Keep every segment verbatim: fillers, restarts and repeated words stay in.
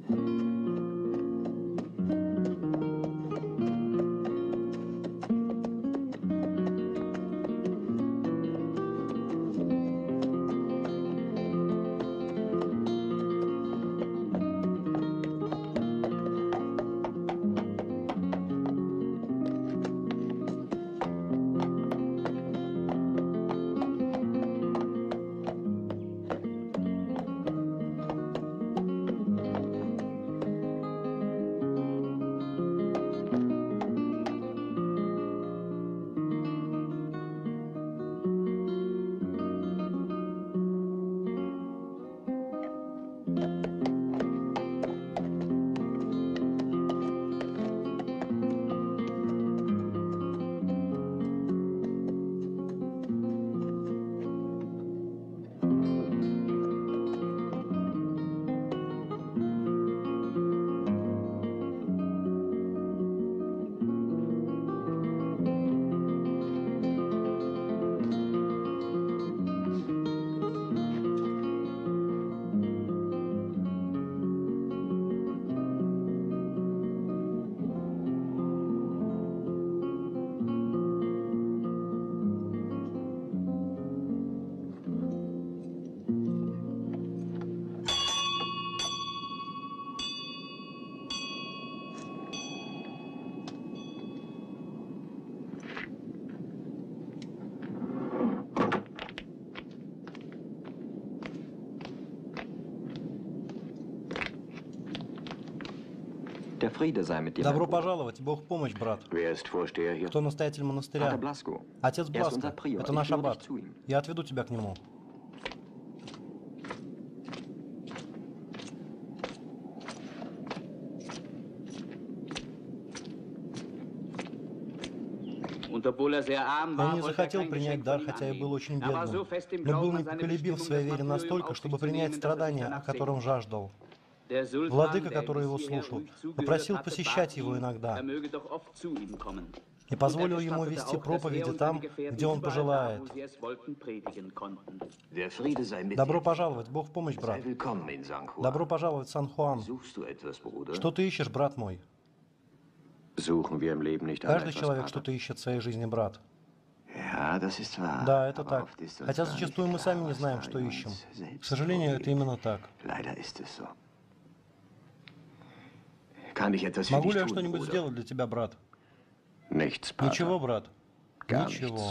Добро пожаловать, Бог в помощь, брат. Кто настоятель монастыря? Отец Бласко. Это наш аббат. Я отведу тебя к нему. Он не захотел принять дар, хотя и был очень бедным, но был непоколебим в своей вере настолько, чтобы принять страдания, о котором жаждал. Владыка, который его слушал, попросил посещать его иногда и позволил ему вести проповеди там, где он пожелает. Добро пожаловать, Бог в помощь, брат. Добро пожаловать в Сан-Хуан. Что ты ищешь, брат мой? Каждый человек что-то ищет в своей жизни, брат. Да, это так. Хотя зачастую мы сами не знаем, что ищем. К сожалению, это именно так. Могу ли я что-нибудь сделать для тебя, брат? Ничего, брат. Ничего.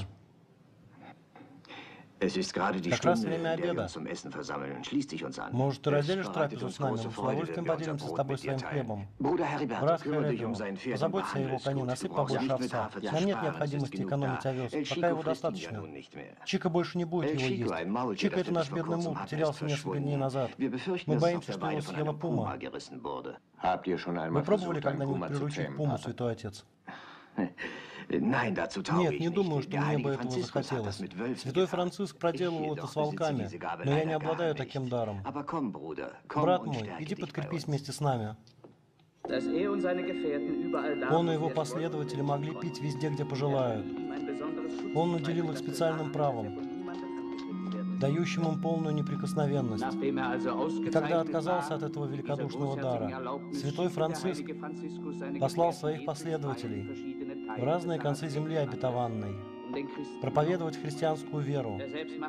Как раз время обеда. Может, ты разделишь трапезу с нами? Мы с удовольствием поделимся с тобой своим хлебом. Брат Хэррио, позаботься о его коне, насыпь побольше овса. Нам нет необходимости экономить овес, пока его достаточно. Чика больше не будет его есть. Чика — это наш бедный мул, потерялся несколько дней назад. Мы боимся, что его съела пума. Вы пробовали когда-нибудь приручить пуму, святой отец? Нет, не думаю, что мне бы этого захотелось. Святой Франциск проделывал это с волками, но я не обладаю таким даром. Брат мой, иди подкрепись вместе с нами. Он и его последователи могли пить везде, где пожелают. Он наделил их специальным правом, дающим им полную неприкосновенность. И когда отказался от этого великодушного дара, святой Франциск послал своих последователей в разные концы земли обетованной проповедовать христианскую веру.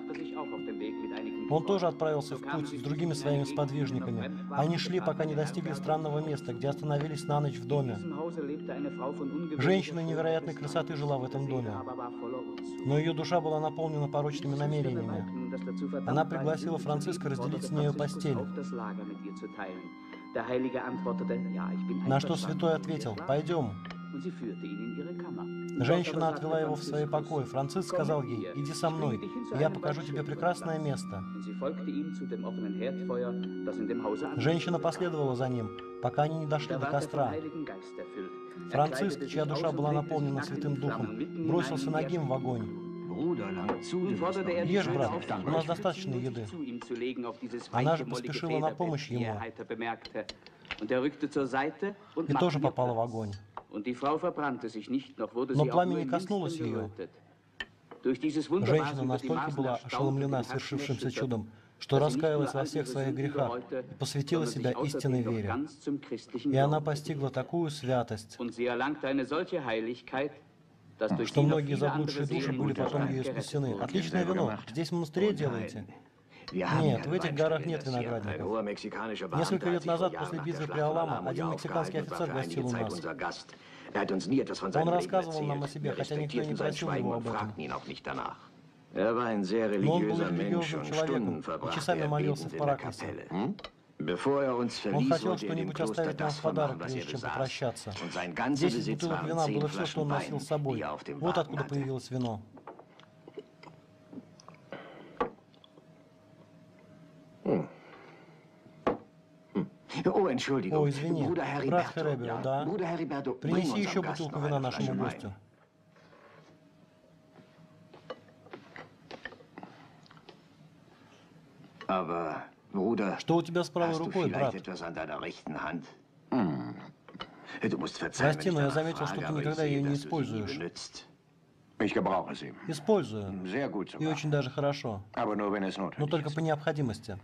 Он тоже отправился в путь с другими своими сподвижниками. Они шли, пока не достигли странного места, где остановились на ночь в доме. Женщина невероятной красоты жила в этом доме, но ее душа была наполнена порочными намерениями. Она пригласила Франциска разделить с нею постель. На что святой ответил: «Пойдем». Женщина отвела его в свои покои. Франциск сказал ей: «Иди со мной, и я покажу тебе прекрасное место». Женщина последовала за ним, пока они не дошли до костра. Франциск, чья душа была наполнена Святым Духом, бросился нагим в огонь. «Ешь, брат, у нас достаточно еды». Она же поспешила на помощь ему и тоже попала в огонь. Но пламя не коснулось ее. Женщина настолько была ошеломлена свершившимся чудом, что раскаялась во всех своих грехах и посвятила себя истинной вере. И она постигла такую святость, что многие заблудшие души были потом ею спасены. Отличное вино. Здесь в монастыре делаете? Нет, в этих горах нет виноградников. Несколько лет назад, после битвы при Алама, один мексиканский офицер гостил у нас. Он рассказывал нам о себе, хотя никто не просил его об этом. Но он был религиозным человеком и часами молился в Параклисе. Он хотел что-нибудь оставить нам в подарок, прежде чем попрощаться. Десять бутылок вина было все, что он носил с собой. Вот откуда появилось вино. О, извини, брат Хериберто, да? Принеси еще бутылку вина нашему гостю. Что у тебя с правой рукой, брат? Прости, но я заметил, что ты никогда ее не используешь. Использую. И очень даже хорошо. Но только по необходимости.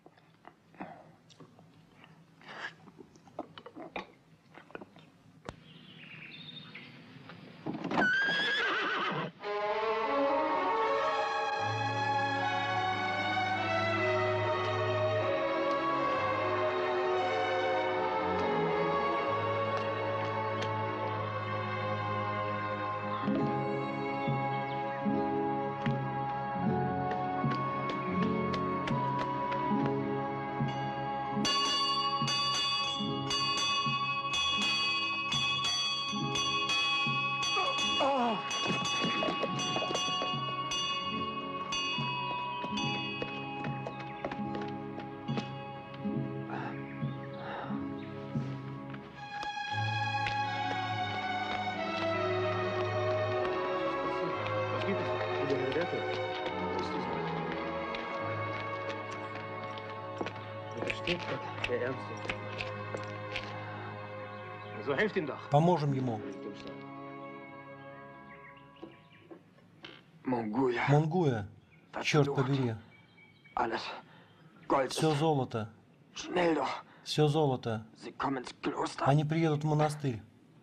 Поможем ему. Монгуя, черт побери. Все золото. Все золото. Они приедут в монастырь.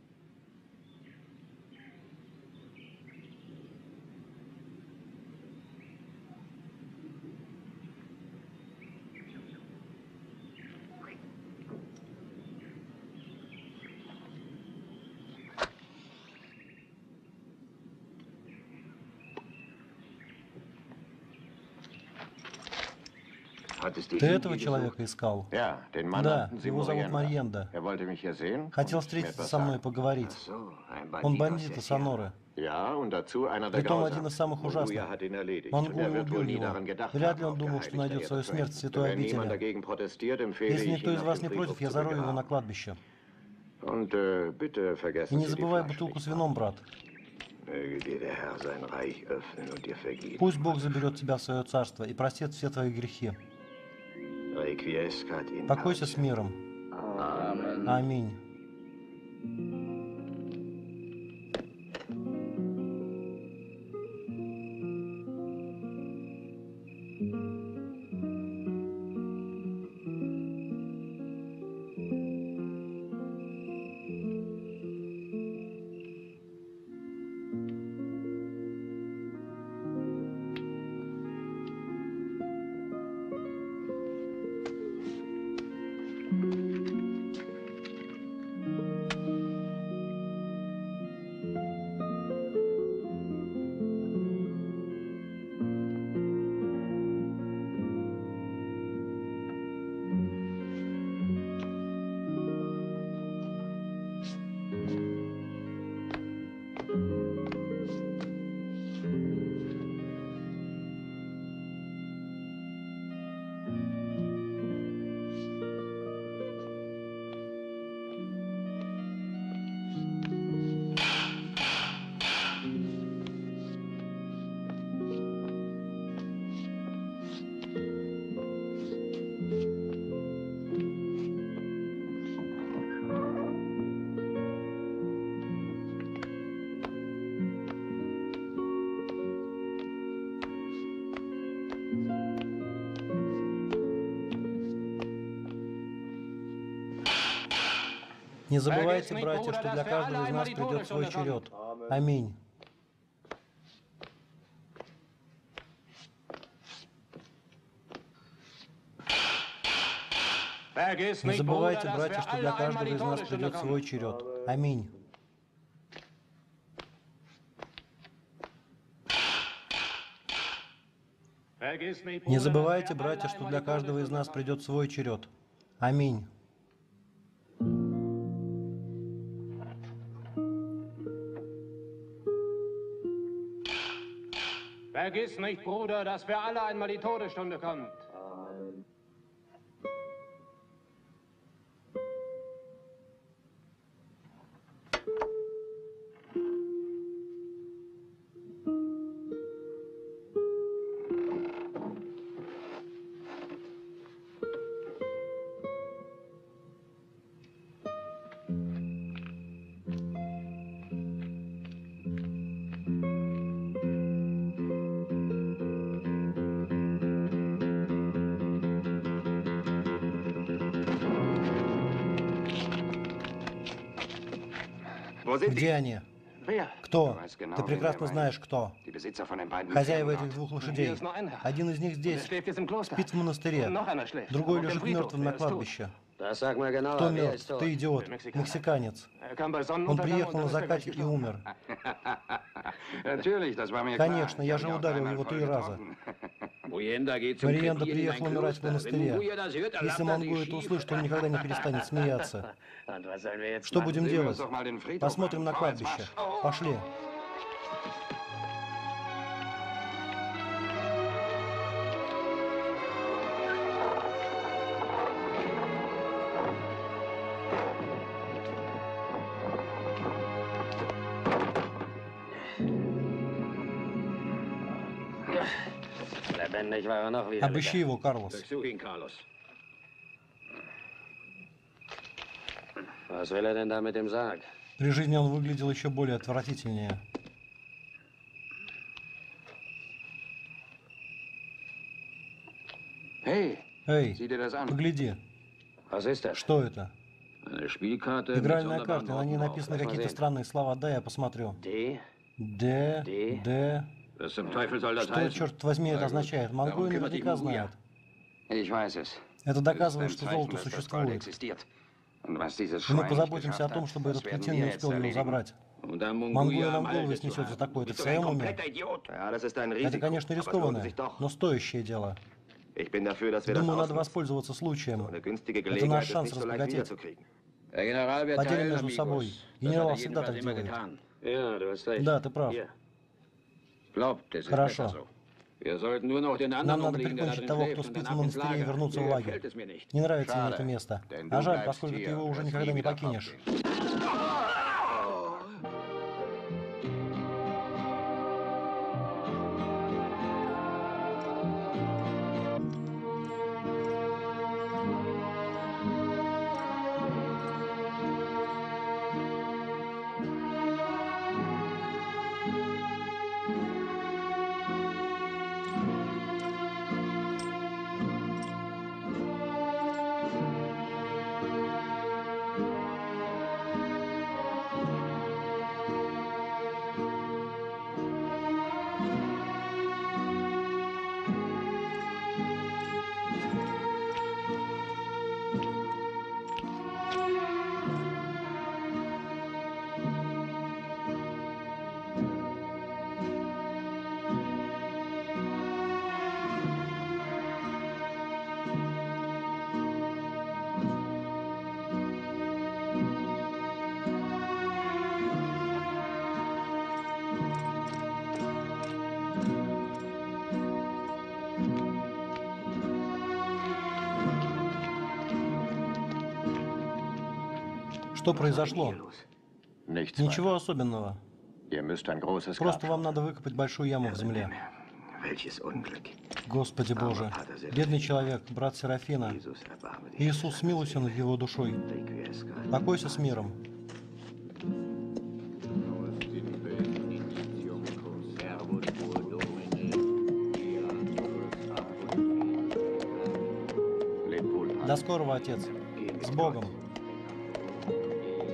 Ты этого человека искал? Да, его зовут Марьенда. Хотел встретиться со мной и поговорить. Он бандит из Соноры. Притом один из самых ужасных. Монгуй убил его. Вряд ли он думал, что найдет свою смерть в святой обители. Если никто из вас не против, я зарою его на кладбище. И не забывай бутылку с вином, брат. Пусть Бог заберет тебя в свое царство и простит все твои грехи. Покойся с миром. Аминь. Не забывайте, братья, что для каждого из нас придет свой черед. Аминь. Не забывайте, братья, что для каждого из нас придет свой черед. Аминь. Не забывайте, братья, что для каждого из нас придет свой черед. Аминь. Vergiss nicht, Bruder, dass für alle einmal die Todesstunde kommt. Где они? Кто? Ты прекрасно знаешь, кто. Хозяева этих двух лошадей. Один из них здесь, спит в монастыре. Другой лежит мертвым на кладбище. Кто мертв? Ты идиот. Мексиканец. Он приехал на закате и умер. Конечно, я же ударил его три раза. Мариенда приехал умирать в монастыре. Если Монгу это услышит, он никогда не перестанет смеяться. Что будем делать? Посмотрим на кладбище. Пошли. Обыщи его, Карлос. При жизни он выглядел еще более отвратительнее. Эй, погляди. Что это? Игральная карта, на ней написаны какие-то странные слова. Дай я посмотрю. Д, Д... Что, черт возьми, это означает? Монгу наверняка знает. Это доказывает, что золото существует. И мы позаботимся о том, чтобы этот кретин не успел его забрать. Монгуя нам голову снесет за такое. Ты в своем уме? Это, конечно, рискованное, но стоящее дело. Думаю, надо воспользоваться случаем. Это наш шанс разбогатеть. Поделим между собой. Генерал всегда так делает. Да, ты прав. Хорошо. Нам надо прикончить того, кто спит в монастыре, и вернуться в лагерь. Не нравится мне это место. А жаль, поскольку ты его уже никогда не покинешь. Что произошло? Ничего особенного. Просто вам надо выкопать большую яму в земле. Господи Боже, бедный человек, брат Серафина. Иисус, смилуйся над его душой. Покойся с миром. До скорого, Отец. С Богом.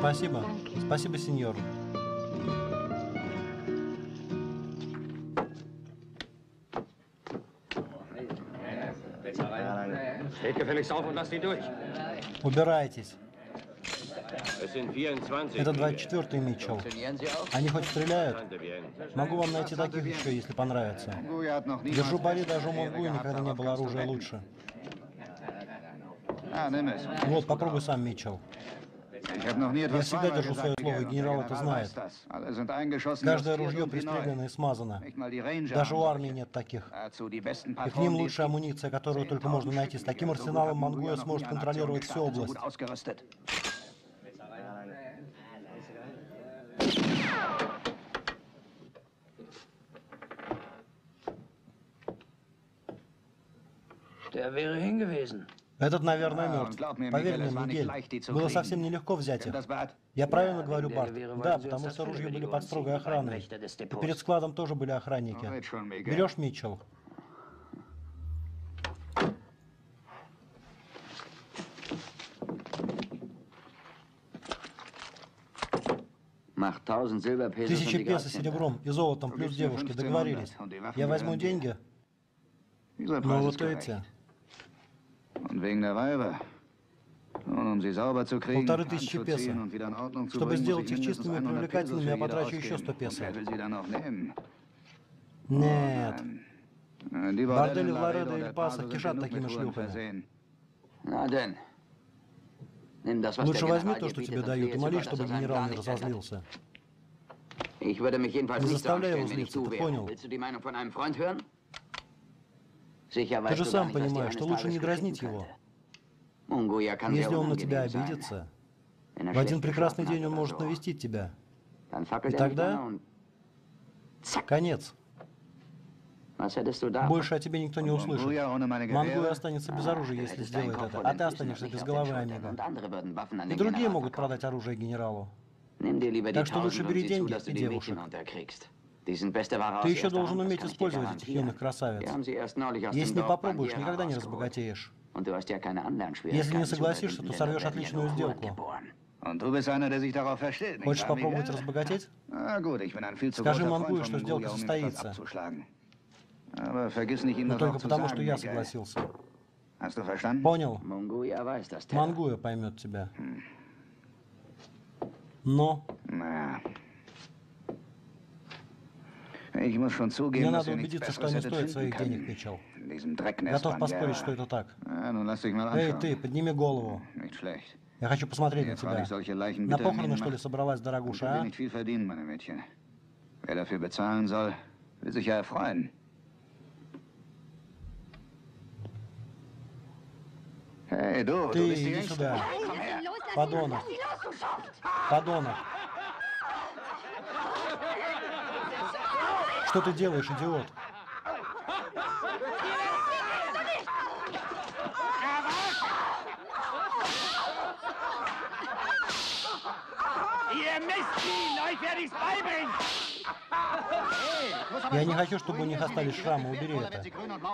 Спасибо. Спасибо, сеньор. Убирайтесь. Это двадцать четвёртый, Митчелл. Они хоть стреляют? Могу вам найти таких еще, если понравится. Держу пари, даже у Монгуя никогда не было оружия лучше. Вот, попробуй сам, Митчелл. Я всегда держу свое слово, и генерал это знает. Каждое ружье пристрелено и смазано. Даже у армии нет таких. И к ним лучшая амуниция, которую только можно найти. С таким арсеналом Монгуя сможет контролировать всю область. Этот, наверное, мертв. Поверь мне, Мигель, было совсем нелегко взять их. Я правильно говорю, Барт? Да, потому что ружья были под строгой охраной. И перед складом тоже были охранники. Берешь, Митчелл? Тысячи песо серебром и золотом плюс девушки. Договорились. Я возьму деньги. Ну вот эти. Полторы тысячи песо. Чтобы сделать их чистыми и привлекательными, я потрачу еще сто песо. Нет. Бордели в Ларедо и Пасо кишат такими шлюхами. Лучше возьми то, что тебе дают, и молись, чтобы генерал не разозлился. Не заставляй его злиться, ты понял? Ты же сам понимаешь, что лучше не дразнить его. Если он на тебя обидится, в один прекрасный день он может навестить тебя. И тогда конец. Больше о тебе никто не услышит. Монгуй останется без оружия, если сделает это, а ты останешься без головы, Амиго. И другие могут продать оружие генералу. Так что лучше бери деньги и девушек. Ты еще должен уметь использовать этих юных красавиц. Если не попробуешь, никогда не разбогатеешь. Если не согласишься, то сорвешь отличную сделку. Хочешь попробовать разбогатеть? Скажи Монгую, что сделка состоится. Но только потому, что я согласился. Понял? Монгуя поймет тебя. Но... Мне надо убедиться, что они стоят своих денег, Митчелл. Готов поспорить, что это так. Эй, ты, подними голову. Я хочу посмотреть на тебя. На похороны, что ли, собралась, дорогуша, а? Ты, иди сюда. Подонок. Подонок. Что ты делаешь, идиот? Я не хочу, чтобы у них остались шрамы. Убери это.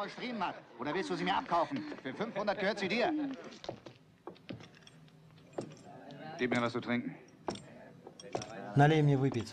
Налей мне выпить.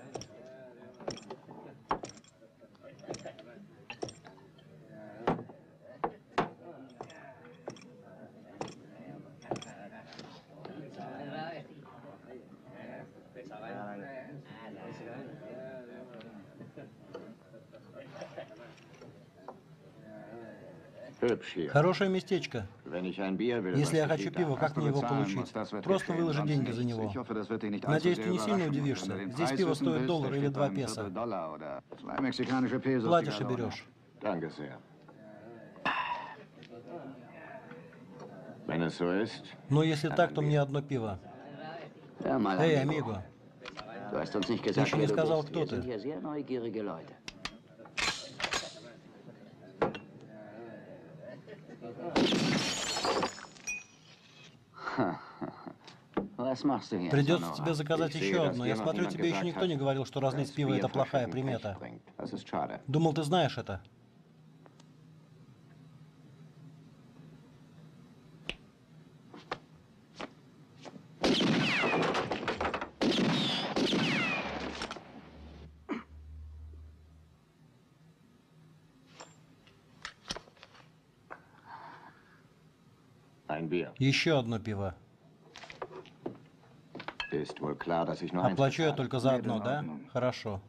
Хорошее местечко. Если я хочу пива, как мне его получить? Просто выложи деньги за него. Надеюсь, ты не сильно удивишься. Здесь пиво стоит доллар или два песо. Платишь и берешь. Но если так, то мне одно пиво. Эй, амиго. Ты еще не сказал, кто ты. Придется тебе заказать еще одно. Я смотрю, тебе еще никто не говорил, что разлить пиво – это плохая примета. Думал, ты знаешь это. Еще одно пиво. Оплачу я только за одно, да? Хорошо.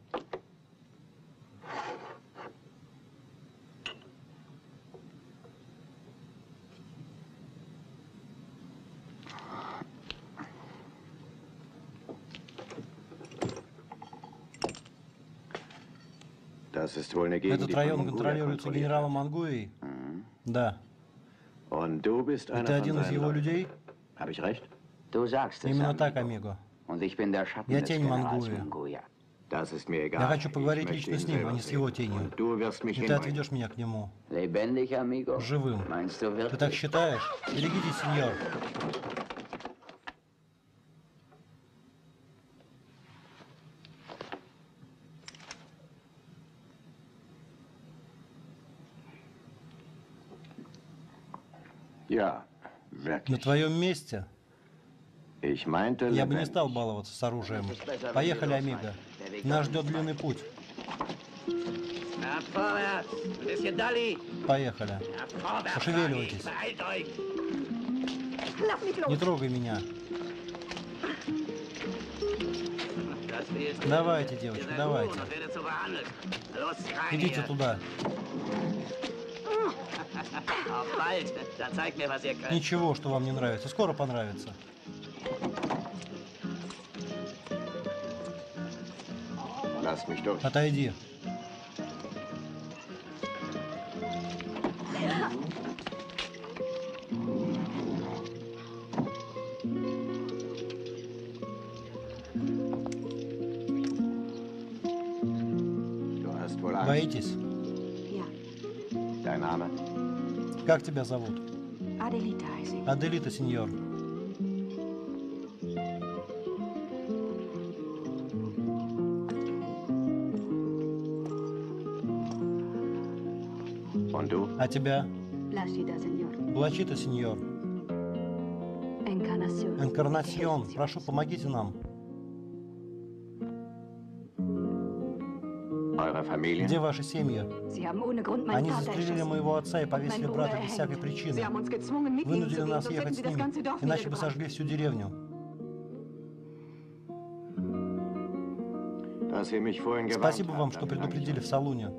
Этот район контролируется генералом Мангуей? Да. И ты один из его людей? Именно так, амиго. Я тень Мангуи. Я хочу поговорить лично с ним, а не с его тенью. И ты отведешь меня к нему. Живым. Ты так считаешь? Берегитесь, сеньор. На твоем месте я бы не стал баловаться с оружием. Поехали, амиго. Нас ждет длинный путь. Поехали. Пошевеливайтесь. Не трогай меня. Давайте, девочки, давайте. Идите туда. Ничего, что вам не нравится. Скоро понравится. Отойди. Боитесь? Как тебя зовут? Аделита, сеньор. А тебя? Блачита, сеньор. Энкарнасьон. Прошу, помогите нам. Где ваши семьи? Они застрелили моего отца и повесили брата без всякой причины. Вынудили нас ехать с ними, иначе бы сожгли всю деревню. Спасибо вам, что предупредили в салуне.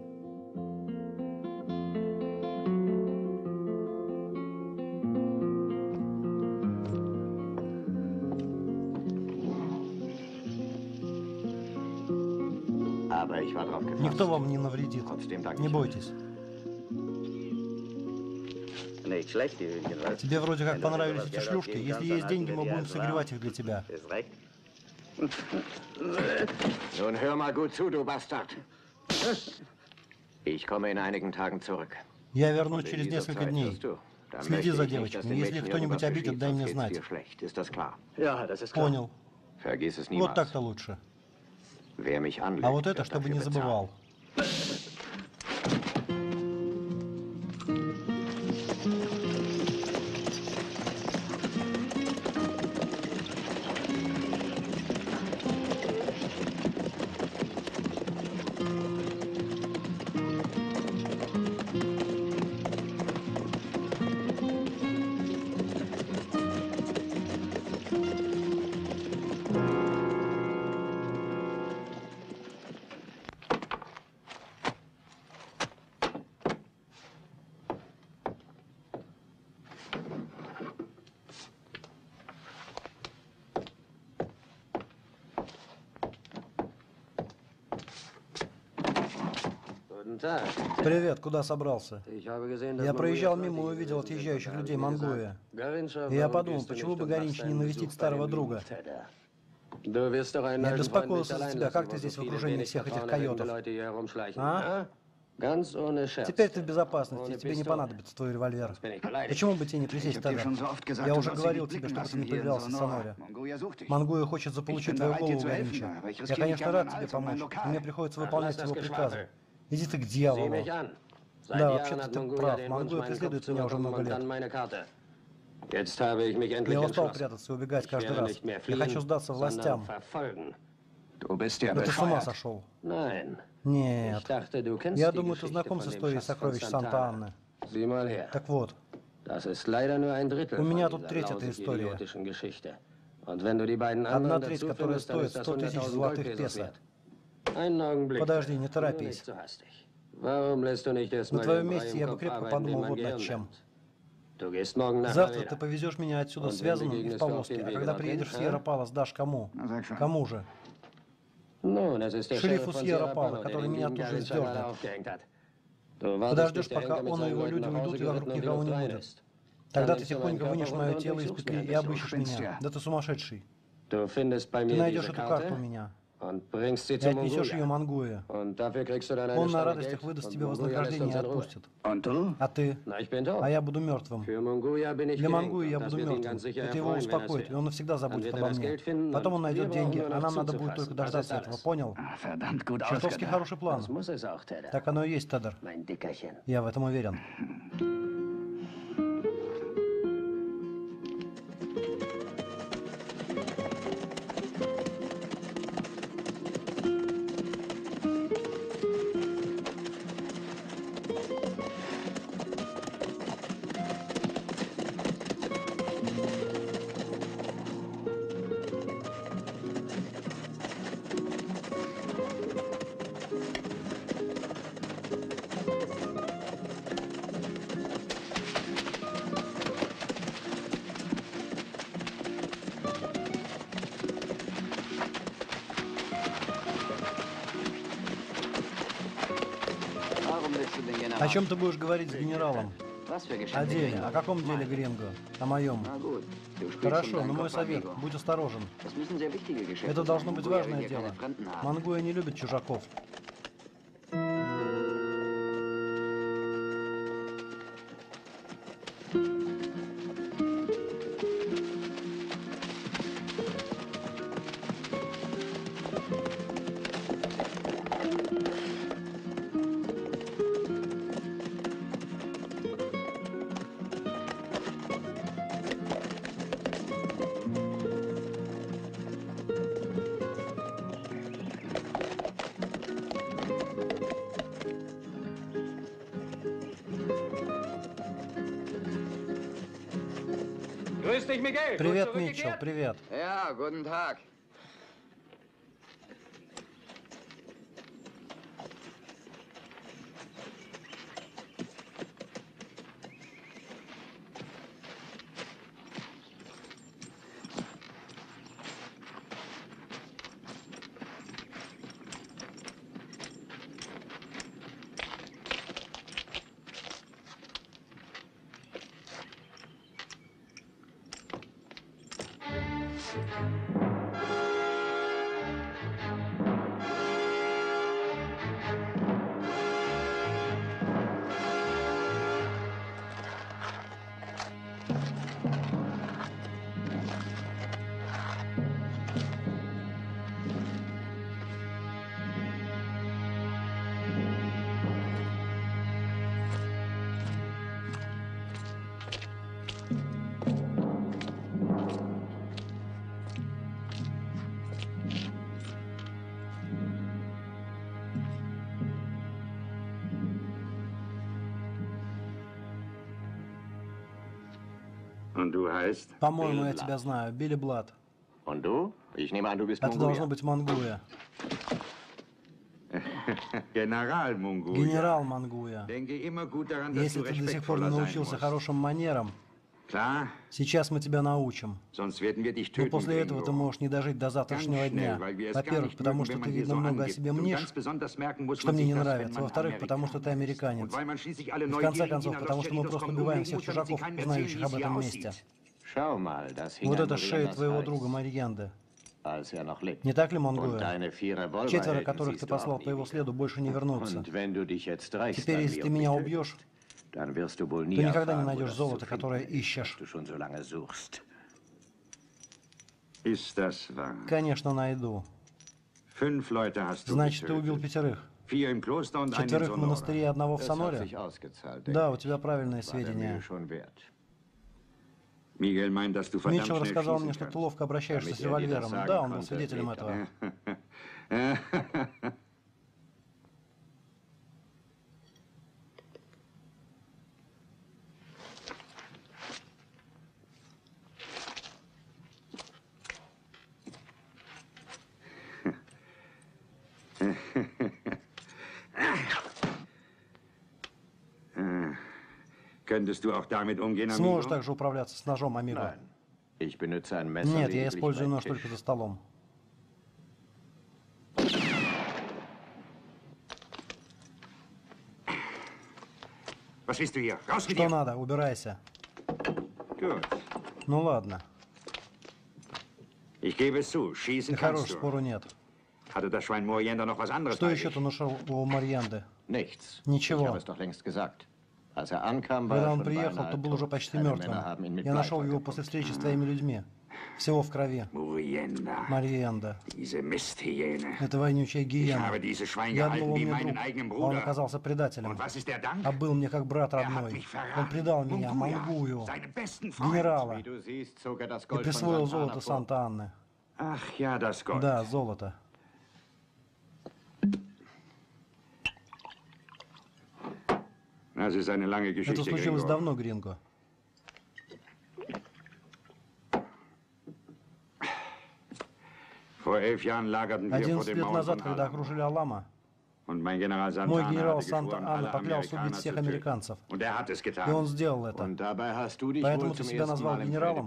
Никто вам не навредит. Не бойтесь. Тебе вроде как понравились эти шлюшки. Если есть деньги, мы будем согревать их для тебя. Я вернусь через несколько дней. Следи за девочками. Если кто-нибудь обидит, дай мне знать. Понял. Вот так-то лучше. А вот это, чтобы не забывал. Привет, куда собрался? Я проезжал мимо и увидел отъезжающих людей Мангуя. И я подумал, почему бы Горинч не навестить старого друга? Я беспокоился за тебя. Как ты здесь в окружении всех этих койотов? А? Теперь ты в безопасности, тебе не понадобится твой револьвер. Почему бы тебе не присесть тогда? Я уже говорил тебе, чтобы ты не появлялся в Соноре. Мангуя хочет заполучить твою голову, Горинча. Я, конечно, рад тебе помочь, но мне приходится выполнять его приказы. Иди ты к дьяволу. Да, вообще-то ты прав. Мангуя преследует меня уже много лет. Я устал прятаться и убегать каждый раз. Я хочу сдаться властям. Да ты с ума сошел. Нет. Я думаю, ты знаком с историей сокровищ Санта-Анны. Так вот, У меня тут треть этой истории. Одна треть, которая стоит сто тысяч золотых песо. Подожди, не торопись. На твоем месте я бы крепко подумал вот над чем. Завтра ты повезешь меня отсюда связанным и в повозке, а когда приедешь в Сьерра-Палас, дашь кому? Кому же? Шерифу Сьерра-Пала, который меня тут же сдернет. Подождешь, пока он и его люди уйдут, и вокруг никого не будет. Тогда ты тихонько вынешь мое тело из петли и обыщешь меня. Да ты сумасшедший. Ты найдешь эту карту у меня и отнесешь ее Мангуе. Он на радостях выдаст тебе вознаграждение и отпустит. А ты? А я буду мертвым. Для Мангуи я буду мертвым. Это его успокоит, и он навсегда забудет обо мне. Потом он найдет деньги, а нам надо будет только дождаться этого, понял? Чертовски хороший план. Так оно и есть, Тедер. Я в этом уверен. О чем ты будешь говорить с генералом? О деле. О каком деле, Гринго? О моем. Хорошо, но мой совет. Будь осторожен. Это должно быть важное дело. Мангуя не любит чужаков. Привет, Митчелл, привет. Ja, guten Tag. По-моему, я тебя знаю. Билли Блад. Это должно быть Мангуя. Генерал Мангуя. Если ты до сих пор не научился хорошим манерам, сейчас мы тебя научим. Но после этого ты можешь не дожить до завтрашнего дня. Во-первых, потому что ты, видно, много о себе мнешь, что мне не нравится. Во-вторых, потому что ты американец. И в конце концов, потому что мы просто убиваем всех чужаков, узнающих об этом месте. Вот это шея твоего друга Марьянды. Не так ли, Мангуя? Четверо, которых ты послал по его следу, больше не вернутся. Теперь, если ты меня убьешь, то никогда не найдешь золото, которое ищешь. Конечно, найду. Значит, ты убил пятерых. Четверых в монастыре и одного в Соноре? Да, у тебя правильные сведения. Митчелл рассказал мне, что ты ловко обращаешься с револьвером. Да, он был свидетелем этого. Сможешь также управляться с ножом, амиго? Нет, я использую нож только за столом. Что надо? Убирайся. Ну ладно. Ты хорош, спору нет. Что еще ты нашел у Марьянды? Ничего. Когда он приехал, то был уже почти мертвым. Я нашел его после встречи с твоими людьми. Всего в крови. Марьянда. Это вонючая гиена. Я думал, он мне друг, а он оказался предателем. А был мне как брат родной. Он предал меня, Мангую, генерала, и присвоил золото Санта-Анны. Да, золото. Это случилось давно, Гринго. Одиннадцать лет назад, когда окружили Алама, мой генерал Санта-Анна поклялся убить всех американцев. И он сделал это. Поэтому ты себя назвал генералом?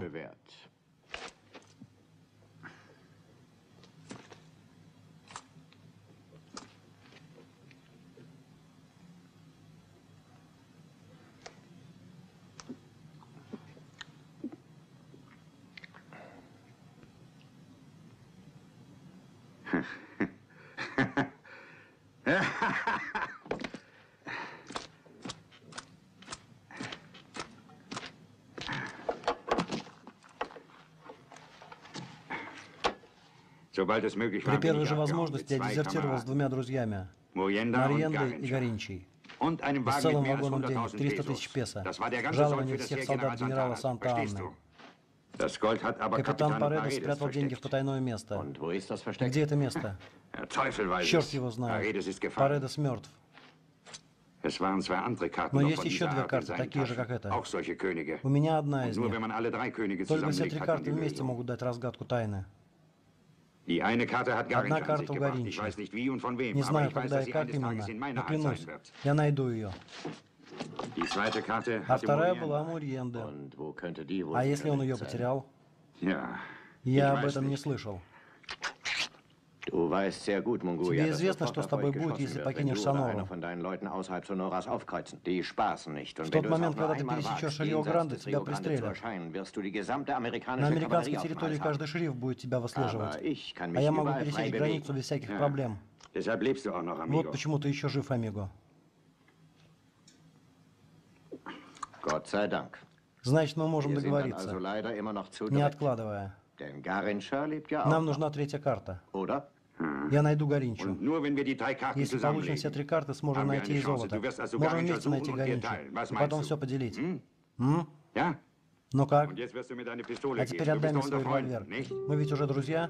При первой же возможности я дезертировал с двумя друзьями, Марьендой и Горинчей. И с целым вагоном денег, триста тысяч песо, жалование всех солдат генерала Санта-Анны. Капитан Паредо спрятал деньги в потайное место. Где это место? Черт его знает. Паредос мертв. Но есть еще две карты, такие же, как эта. У меня одна из них. Только все три карты вместе могут дать разгадку тайны. Одна карта у Горинчи. Не знаю, когда и как именно, но клянусь, я найду ее. А вторая была у Марьенды. А если он ее потерял? Я об этом не слышал. Тебе известно, что с тобой будет, если покинешь Сонору. В тот момент, когда ты пересечешь Рио-Гранде, тебя пристрелят. На американской территории каждый шериф будет тебя выслеживать. А я могу пересечь границу без всяких проблем. Вот почему ты еще жив, амиго. Значит, мы можем договориться, не откладывая. Нам нужна третья карта. Я найду Горинчу. Если получим все три карты, сможем найти и золото. Можем вместе найти Горинчу. И потом все поделить. М? Ну как? А теперь отдай мне свой револьвер. Мы ведь уже друзья?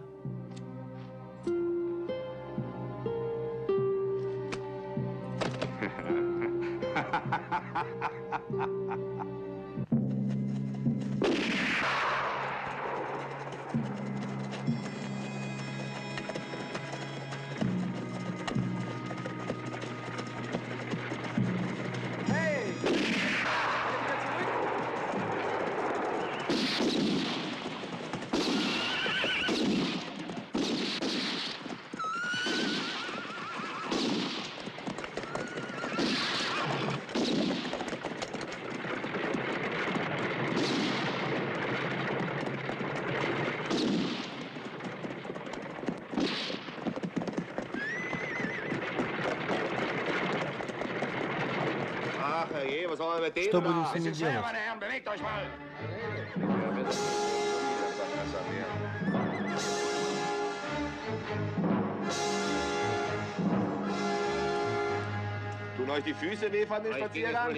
Что будем с ними делать? Tun euch die Füße weh von dem Spaziergang?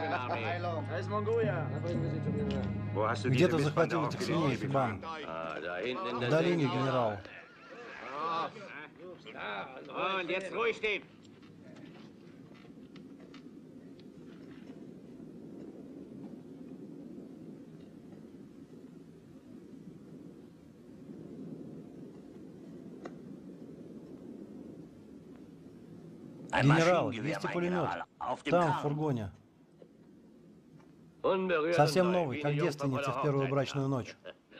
Где ты захватил этих свиней, Фибан? В долине, генерал. Генерал, есть и пулемет. Там, в фургоне. Совсем новый, как девственница в первую брачную ночь.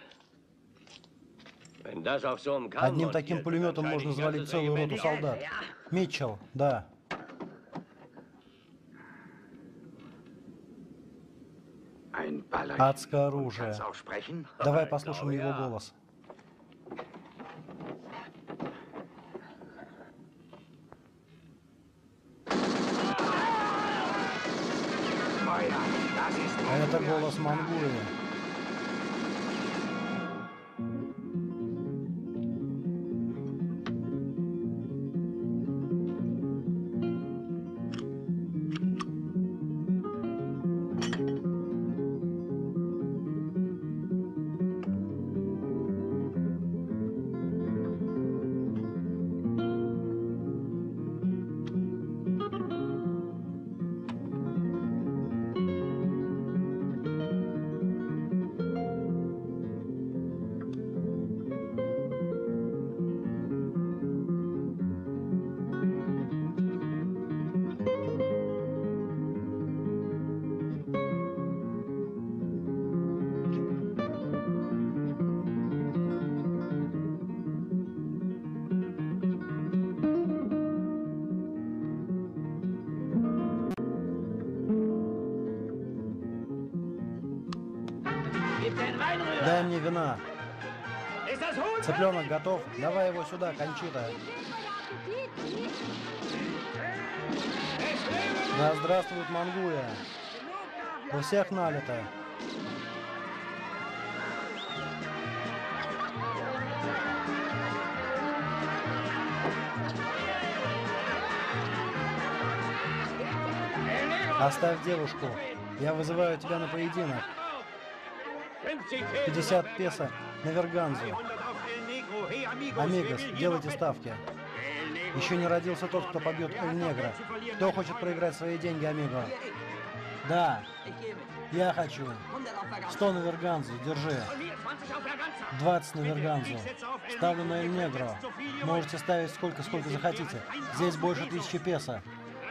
Одним таким пулеметом можно завалить целую роту солдат. Митчелл, да. Адское оружие. Давай послушаем его голос. Это голос Мангуи. Дай мне вина. Цыпленок готов? Давай его сюда, Кончита. Да здравствует Мангуя. У всех налито. Оставь девушку. Я вызываю тебя на поединок. пятьдесят песо на Верганзу. Амигос, делайте ставки. Еще не родился тот, кто побьет Эль Негро. Кто хочет проиграть свои деньги, Амиго? Да, я хочу. сто на Верганзу, держи. двадцать на Верганзу. Ставлю на Эль Негро. Можете ставить сколько, сколько захотите. Здесь больше тысячи песо.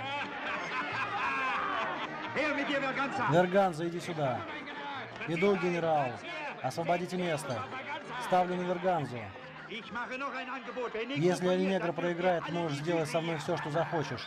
Верганза, иди сюда. Иду, генерал. Освободите место. Ставлю на Верганзу. Если Эль Негро проиграет, можешь сделать со мной все, что захочешь.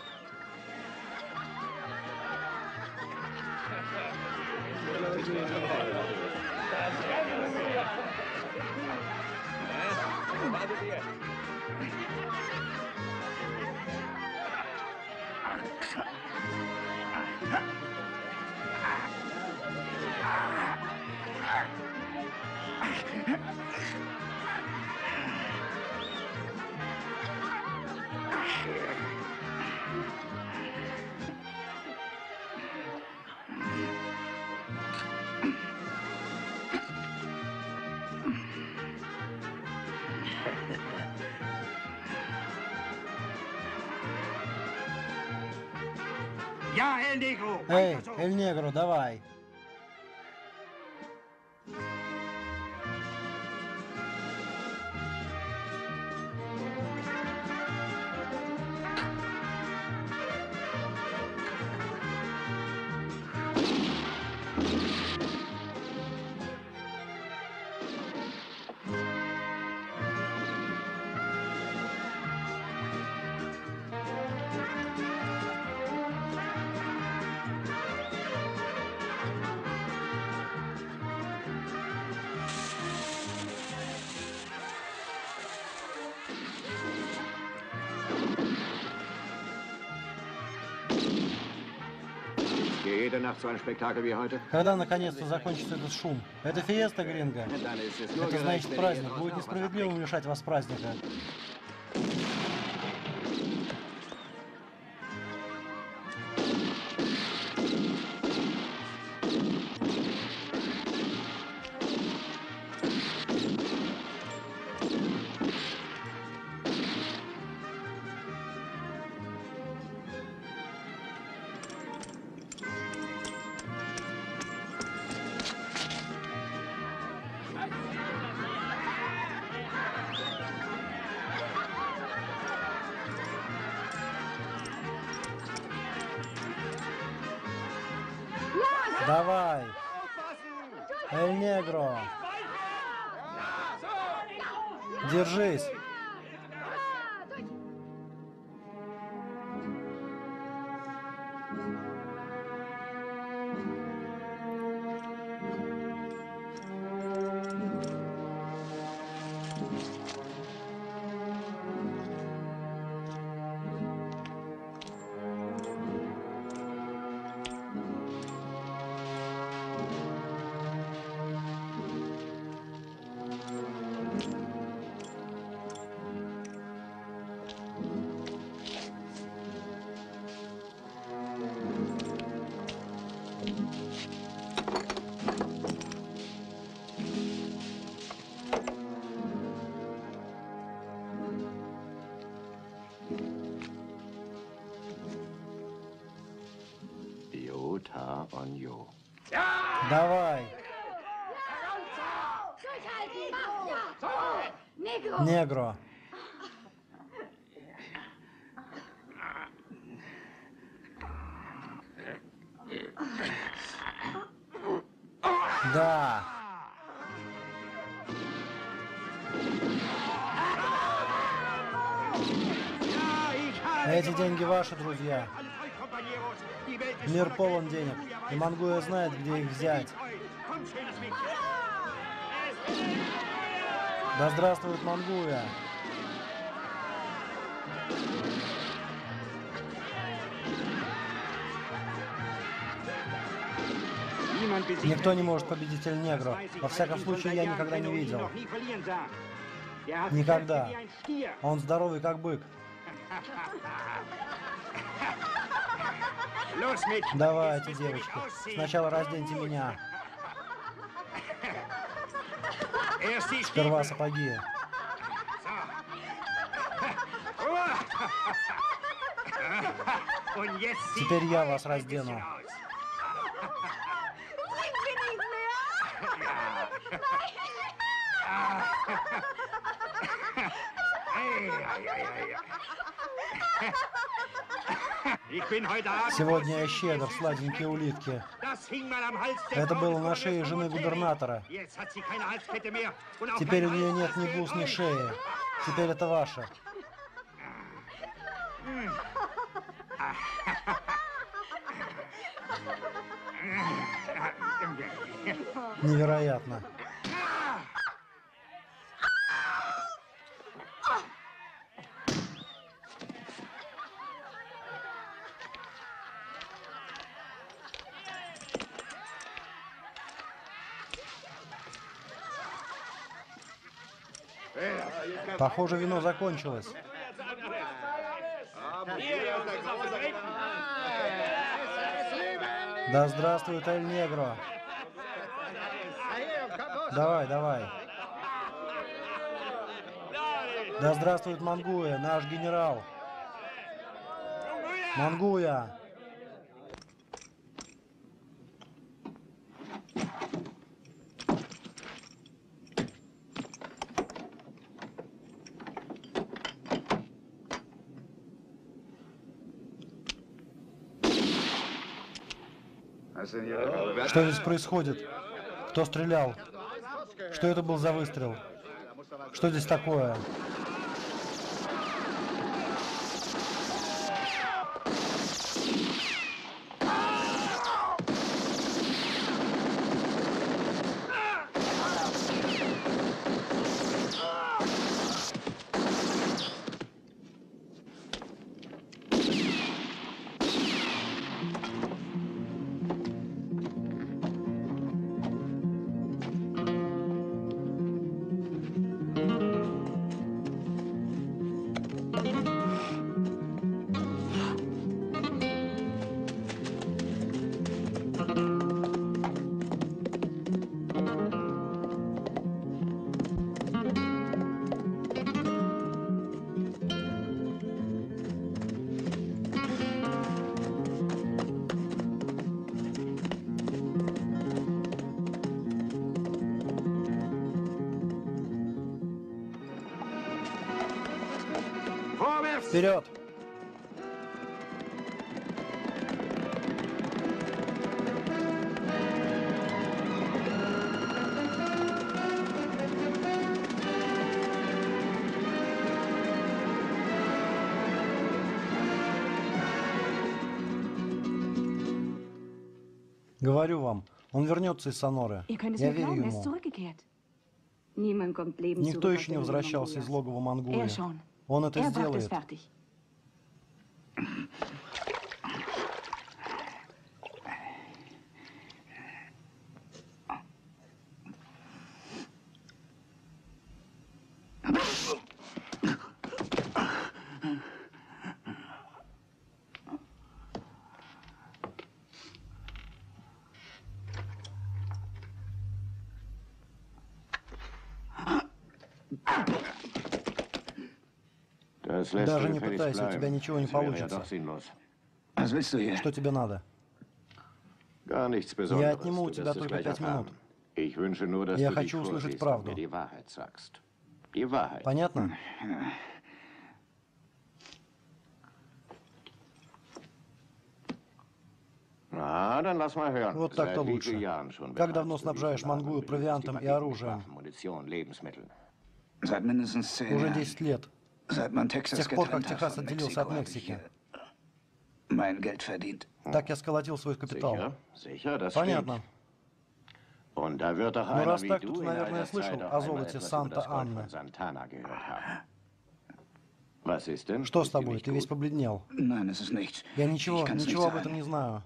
Эй, Эль Негро, давай. Когда наконец-то закончится этот шум? Это фиеста, Гринго? Это значит праздник. Будет несправедливо лишать вас праздника. Давай! Эль Негро! Держись! Давай! Негро! Да! Эти деньги ваши, друзья. Мир полон денег, и Мангуя знает, где их взять. Да здравствует Мангуя! Никто не может победить Эль Негро. Во всяком случае, я никогда не видел. Никогда. Он здоровый, как бык. Давайте, девочки, сначала разденьте меня. Сперва сапоги. Теперь я вас раздену. Сегодня я щедр, сладенькие улитки. Это было на шее жены губернатора. Теперь у нее нет ни бус, ни шеи. Теперь это ваше. Невероятно. Похоже, вино закончилось. Да здравствует Эль Негро. Давай, давай. Да здравствует Мангуя, наш генерал. Мангуя. Что здесь происходит? Кто стрелял? Что это был за выстрел? Что здесь такое? Вперед! Говорю вам, он вернется из Соноры. Я верю ему. Никто еще не возвращался из логова Мангуя. Он это сделает. Даже не пытайся, у тебя ничего не получится. Что тебе надо? Я отниму у тебя только пять минут. Я хочу услышать правду. Понятно? Вот так-то лучше. Как давно снабжаешь Мангую провиантом и оружием? Уже десять лет. С тех пор, как Техас отделился от Мексики. Так я сколотил свой капитал. Понятно. Ну раз так, то ты, наверное, слышал о золоте Санта-Анны. Что с тобой? Ты весь побледнел. Я ничего, ничего об этом не знаю.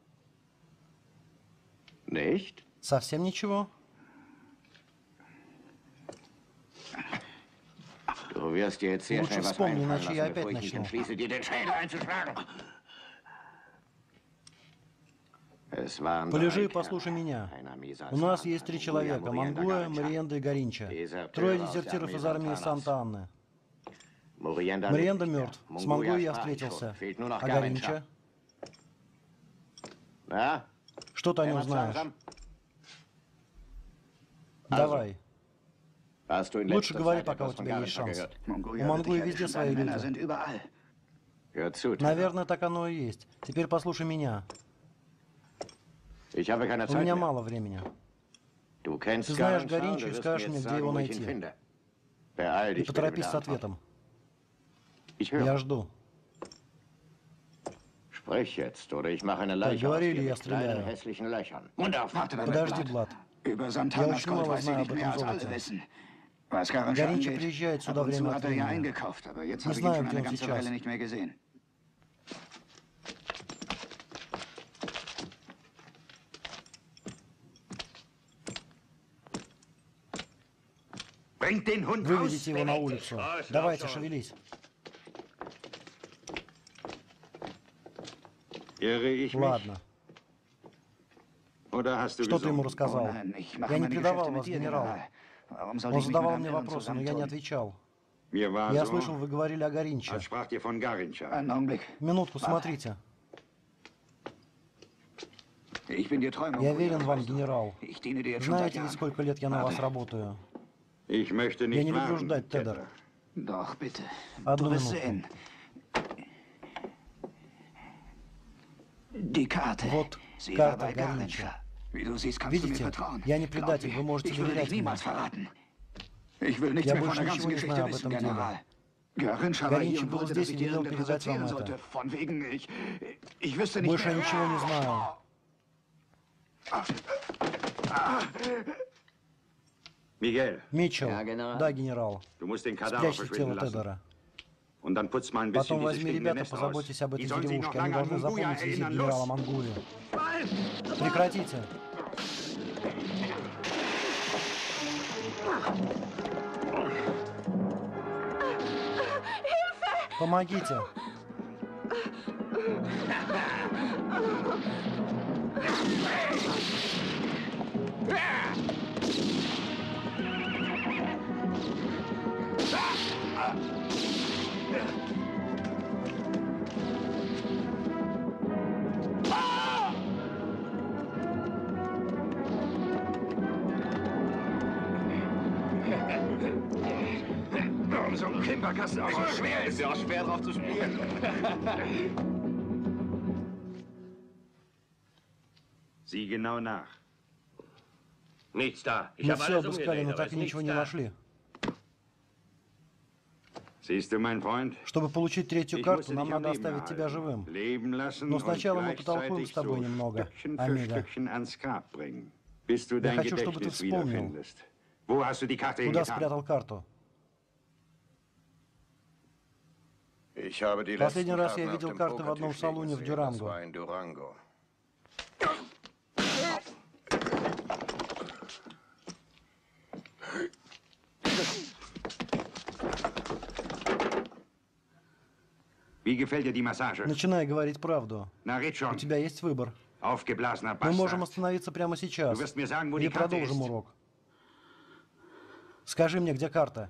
Совсем ничего? Лучше вспомни, иначе я опять начну. Полежи и послушай меня. У нас есть три человека. Мангуя, Мориенда и Гаринча. Трое дезертиров из армии Санта-Анны. Мориенда мертв. С Мангуей я встретился. А Гаринча? Что ты о нем знаешь? Давай. Лучше говори, пока у тебя есть шанс. У Мангуи везде свои люди. Наверное, так оно и есть. Теперь послушай меня. У меня мало времени. Ты знаешь Гаринчу и скажешь мне, где его найти. И поторопись с ответом. Я жду. Так, говори, или я стреляю. Подожди, Блад. Я очень мало знаю об этом золоте. Гаринча приезжает сюда время от времени. Не знаю, где он сейчас. Выведите его на улицу. Давайте, шевелись. Ладно. Что ты ему рассказал? Я не предавал вас, генерал. Он задавал мне вопросы, но я не отвечал. Я слышал, вы говорили о Гаринче. Минутку, смотрите. Я верен вам, генерал. Знаете ведь, сколько лет я на вас работаю? Я не люблю ждать, Тедер. Одну минуту. Вот карта Гаринча. Видите, я не предатель, вы можете доверять мне. Я больше ничего не знаю об этом деле. Гаринча был здесь и велел передать вам это. Больше я ничего не знаю. Митчелл. Да, генерал. Спрячьте тело Тедера. Потом возьми ребята, позаботьтесь об этой деревушке. Они должны запомнить визит генерала Мангуи. Прекратите. Помогите. So ein Kimberkasten auch so schwer ist. Ja auch schwer drauf zu spielen. Sieh genau nach. Nichts da. Ich Мы habe все alles обыскали, umgedreht, но aber так ist и ничего nichts не da. нашли. Чтобы получить третью карту, нам надо оставить тебя живым. Но сначала мы потолкуем с тобой немного, Амиго. Я хочу, чтобы ты вспомнил, куда спрятал карту. Последний раз я видел карты в одном салоне в Дюранго. Начинай говорить правду. У тебя есть выбор. Мы можем остановиться прямо сейчас и продолжим урок. Скажи мне, где карта?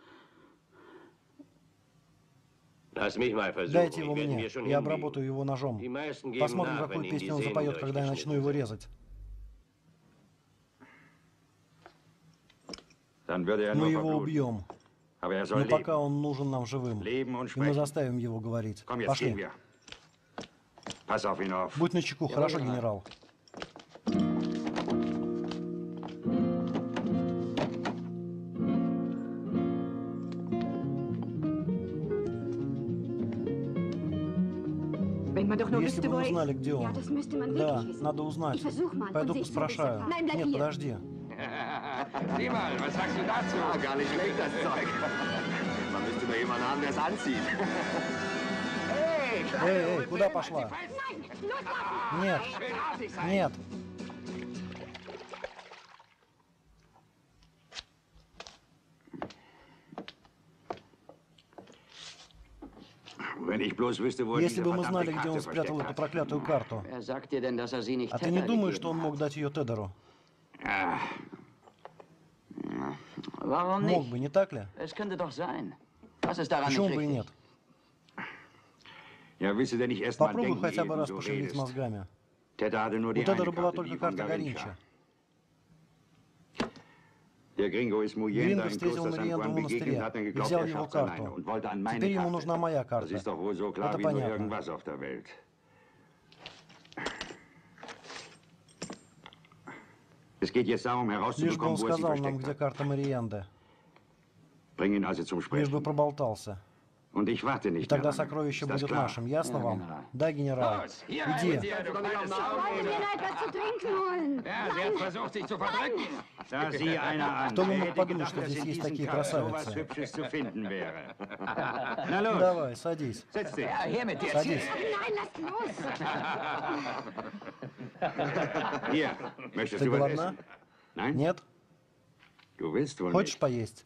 Дайте его мне, я обработаю его ножом. Посмотрим, какую песню он запоет, когда я начну его резать. Мы его убьем. Но пока он нужен нам живым. И мы заставим его говорить. Пошли. Будь начеку, хорошо, генерал? Если бы мы узнали, где он. Да, надо узнать. Пойду поспрашаю. Нет, подожди. Sieh mal, was sagst du dazu? Ah, gar nicht schlecht, das Zeug. Man müsste nur jemanden haben, der es anzieht. Эй, эй, куда пошла? Нет, нет. Если бы мы знали, где он спрятал эту проклятую карту. А ты не думаешь, что он мог дать ее Тедеру? Мог бы, не так ли? Почему бы и нет? Попробуй хотя бы раз пошевелить мозгами. У Тедера была только карта Горинча. Гринго встретил Мариенду в монастыре и взял его карту. Теперь ему нужна моя карта. Это понятно. Лишь бы он сказал нам, где карта Мариенды. Лишь бы проболтался. И тогда сокровище будет нашим, ясно вам? Да, генерал. Иди. Кто бы мог подумать, что здесь есть такие красавицы? Давай, садись. Садись. Ты голодна? Нет? Хочешь поесть?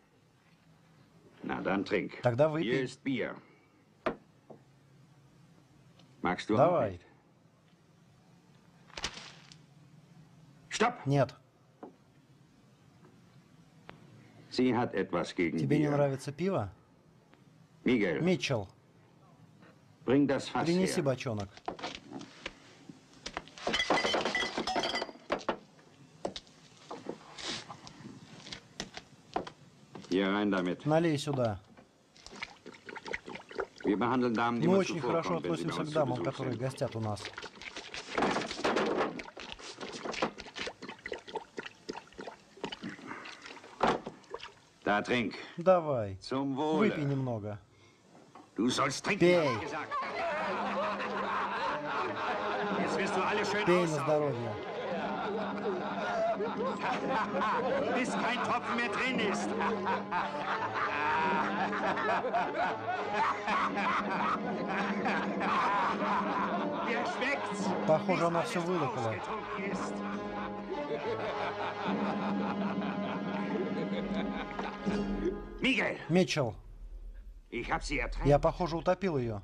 Тогда выпей. Давай. Нет. Тебе не нравится пиво? Митчелл, принеси бочонок. Налей сюда. Мы очень хорошо относимся к дамам, которые гостят у нас. Давай, выпей немного. Пей. Пей на здоровье. Bis kein Tropfen mehr drin ist. Mir schmeckt's. Похоже, она все вылокала. Митчелл, я, похоже, утопил ее.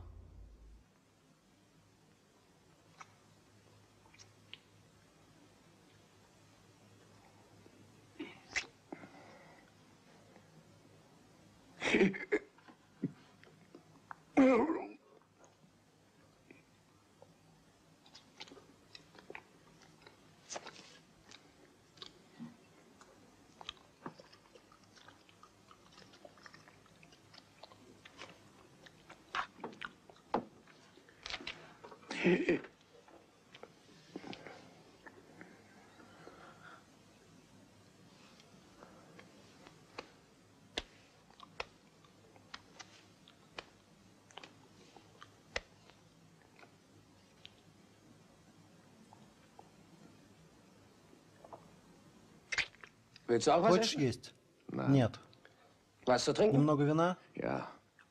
Хочешь есть? Нет. Немного вина? Ja.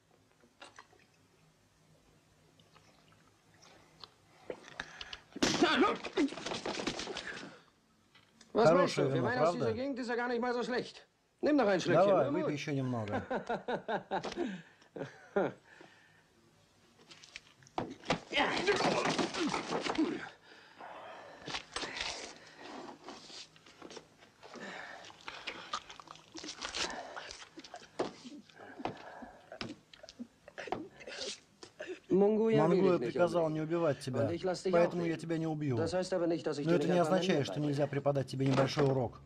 Хорошее вино, правда? Давай, выпей еще немного. Мангуя приказал не убивать тебя, поэтому я тебя не убью. Но это не означает, что нельзя преподать тебе небольшой урок.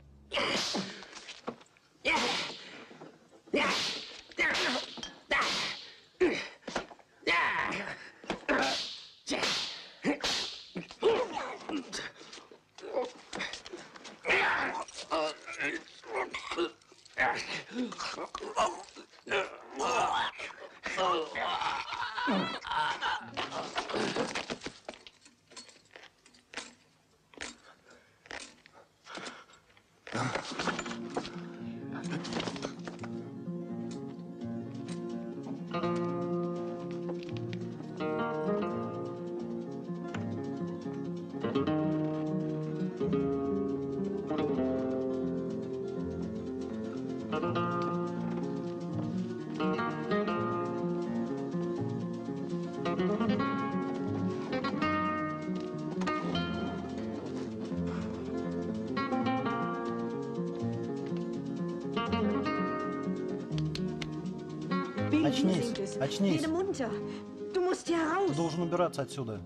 Очнись, очнись. Ты должен убираться отсюда.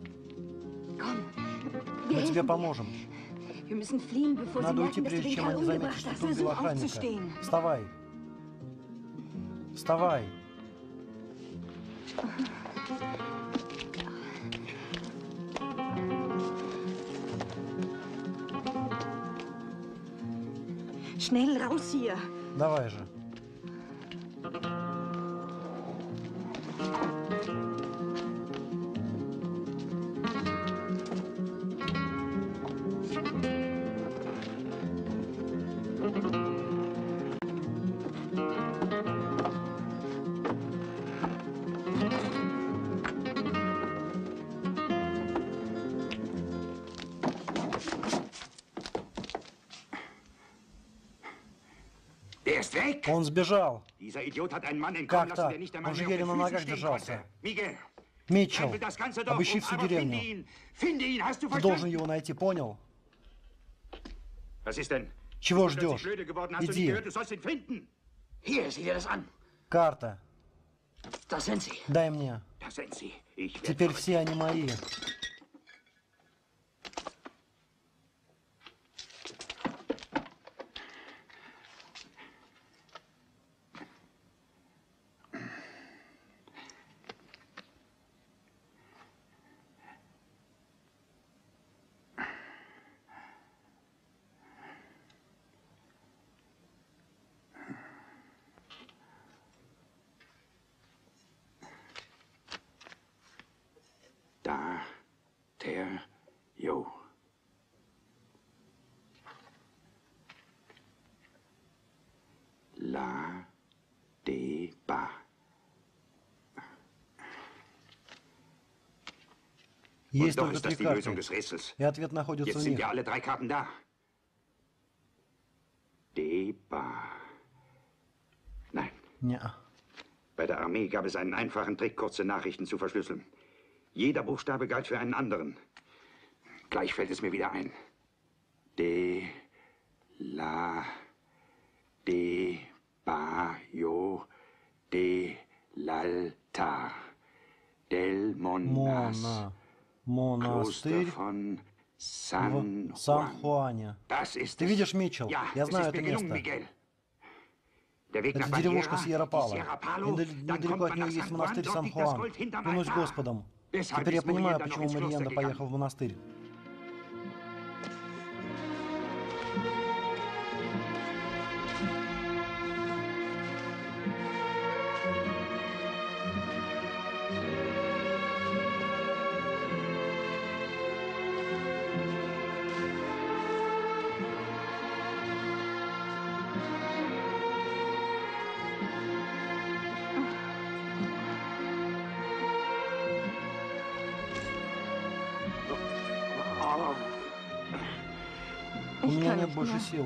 Мы тебе поможем. Надо уйти, прежде чем они заметят, что ты убил охранника. Вставай. Вставай. Давай же. Он сбежал. Как так? Он же еле на ногах держался. Митчелл, обыщи всю деревню. Ты должен его найти, понял? Чего ждешь? Иди. Карта. Дай мне. Теперь все они мои. Da, der, jo. La, de, ba. Есть только три карты, и ответ находится в них. De, ba. Nein. Неа. Bei der Armee gab es einen einfachen Trick, kurze Nachrichten zu verschlüsseln. Jeder Buchstabe galt für einen anderen. Gleich fällt es mir wieder ein. De, la, de, ba, jo, de, l'altar, del Monas, монастырь von в Сан-Хуане. Ты видишь, Митчелл? Я знаю это место. Это деревушка Сьерра-Пало. Недалеко от нее есть монастырь Сан-Хуан. Клянусь Господом. Теперь я понимаю, почему Мариенда поехал в монастырь. У меня нет больше сил.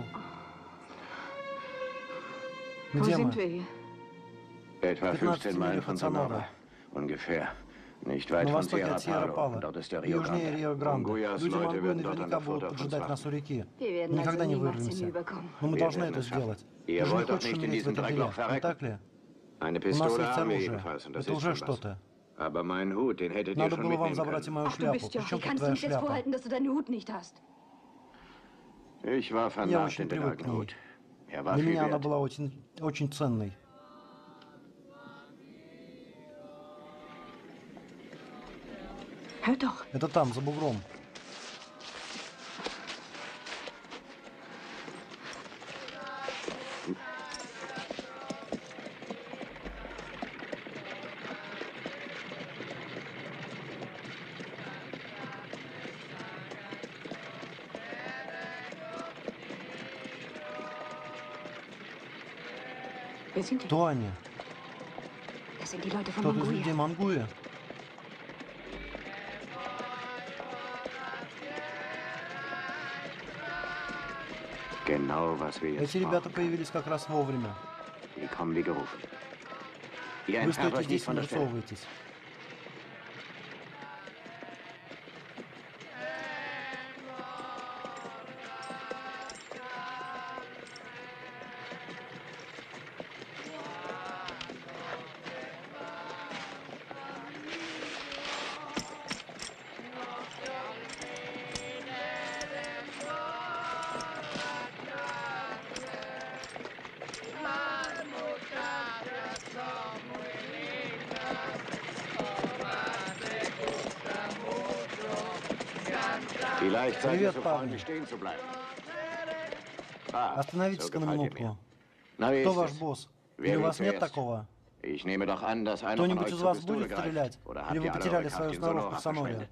Где мы? пятнадцать миль от Сонора. На востоке от Сьерра-Пало, южнее Рио-Гранде. Люди Мангуи наверняка будут поджидать нас у реки. Мы никогда не вырвемся. Но мы должны это сделать. Ты же не хочешь умереть в этой дыре, не так ли? У нас есть оружие. Это уже что-то. Надо было вам забрать и мою шляпу. Причем тут твоя шляпа? Я очень привык к ней. Для меня она была очень, очень ценной. Это там, за бугром. Кто они? Кто-то из людей Мангуи? Эти ребята появились как раз вовремя. Вы стоите здесь и не высовываетесь. Привет, парни. Остановитесь-ка на минутку. Кто ваш босс? Или у вас нет такого? Кто-нибудь из вас будет стрелять? Или вы потеряли свою сноровку в Соноре?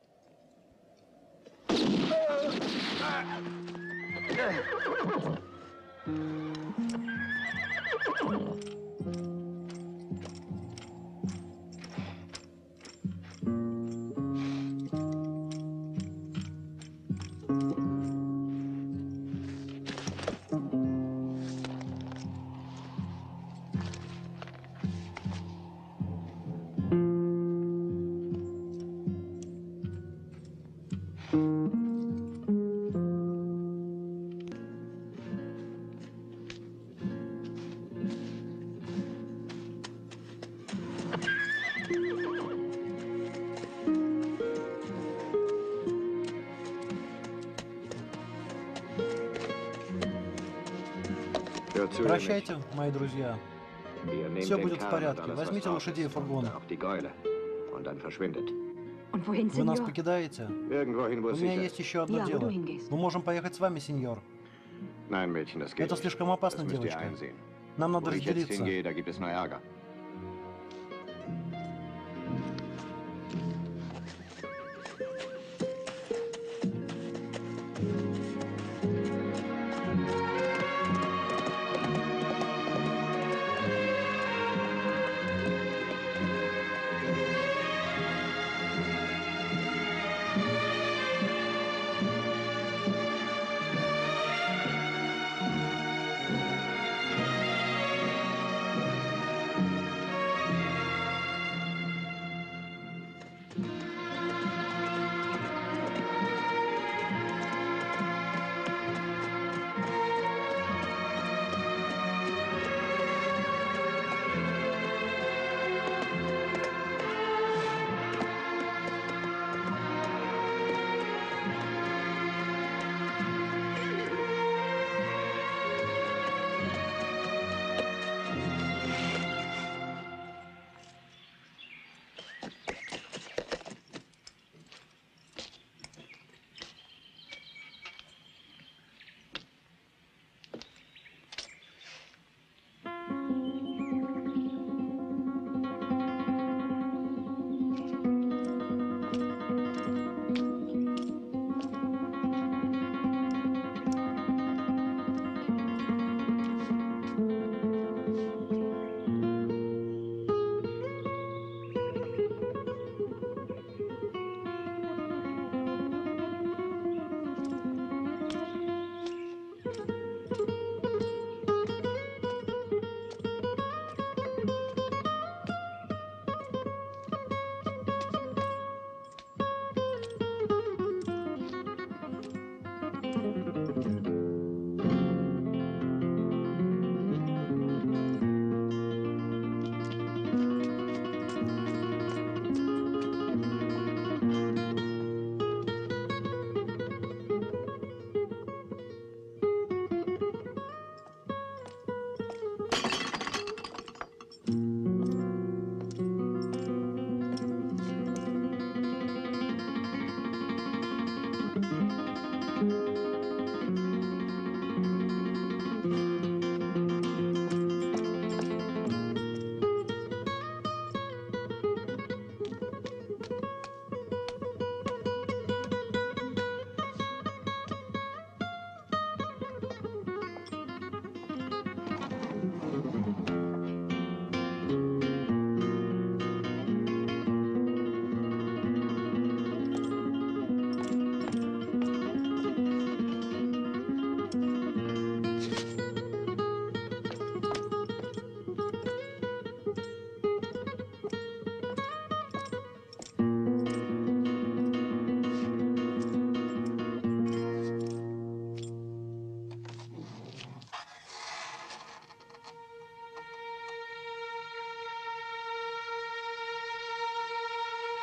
Прощайте, мои друзья. Все будет в порядке. Возьмите лошадей и фургон. Вы нас покидаете? У меня есть еще одно дело. Мы можем поехать с вами, сеньор. Это слишком опасно, девочка. Нам надо разделиться.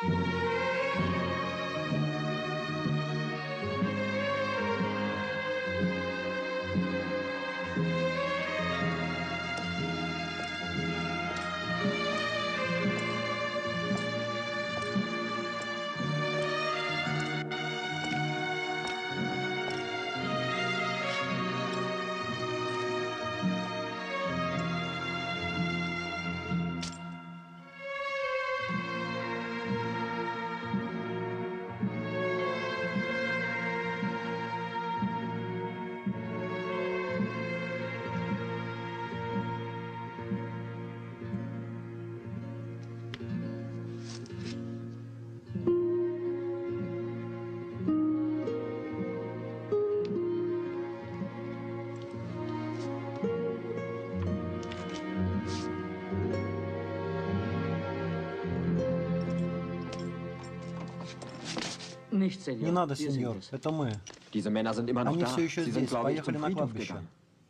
Не надо, сеньор, это мы. Они все еще здесь, поехали на кладбище.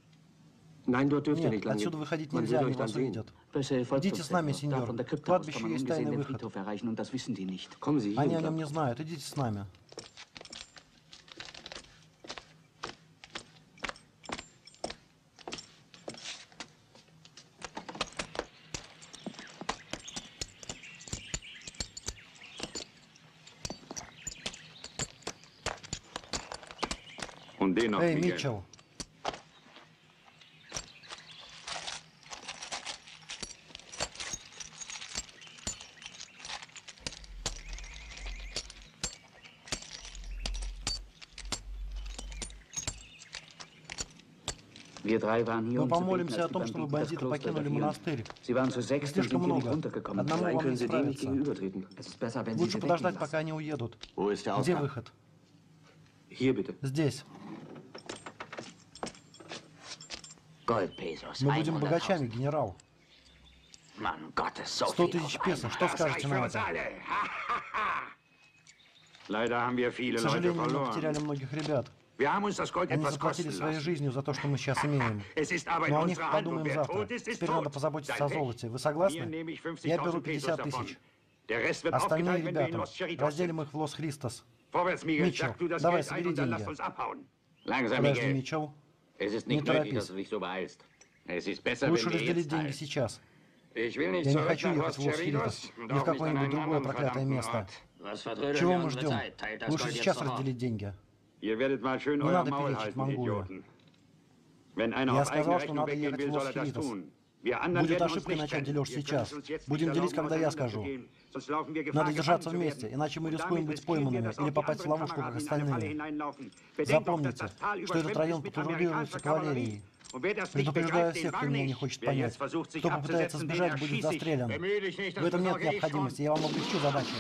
Нет, отсюда выходить нельзя, они вас увидят. Идите с нами, сеньор. К кладбищу есть тайный выход. Они о нем не знают, идите с нами. Эй, Митчелл. Мы помолимся о том, чтобы бандиты покинули монастырь. Их слишком много. Одному вам не справиться. Лучше подождать, пока они уедут. Где выход? Здесь. Мы будем богачами, генерал. Сто тысяч песо. Что скажете на это? К сожалению, мы потеряли многих ребят. Они заплатили своей жизнью за то, что мы сейчас имеем. Но о них подумаем завтра. Теперь надо позаботиться о золоте. Вы согласны? Я беру пятьдесят тысяч. Остальные ребята. Разделим их в Лос-Христос. Митчелл, давай, собери деньги. Подожди, Митчелл. Не торопись. Лучше разделить деньги сейчас. Я не хочу ехать в Лос-Христос или в какое-нибудь другое проклятое место. Чего мы ждем? Лучше сейчас разделить деньги. Не надо перечить Монголию. Я сказал, что надо ехать в Лос-Христос. Будет ошибкой начать дележ сейчас. Будем делить, когда я скажу. Надо держаться вместе, иначе мы рискуем быть пойманными или попасть в ловушку, как остальные. Запомните, что этот район патрулируется кавалерией. Предупреждаю всех, кто меня не хочет понять. Кто попытается сбежать, будет застрелен. В этом нет необходимости, я вам облегчу задачу.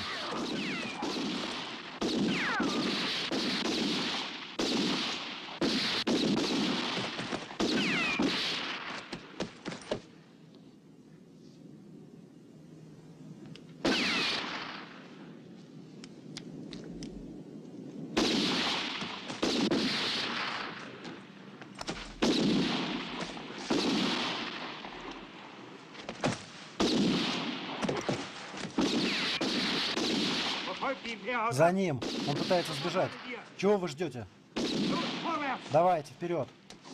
За ним. Он пытается сбежать. Чего вы ждете? Давайте, вперед.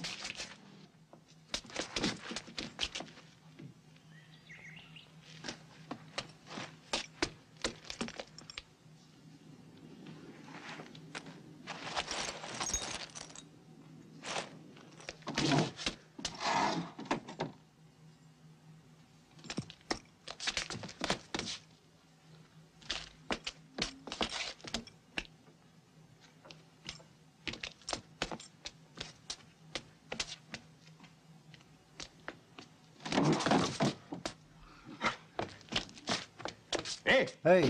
Эй!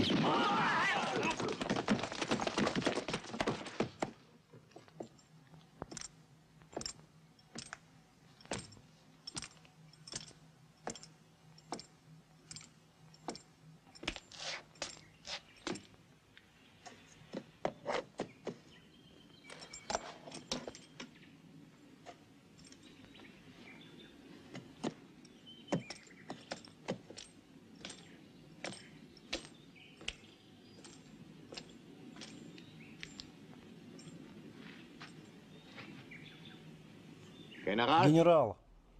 Генерал,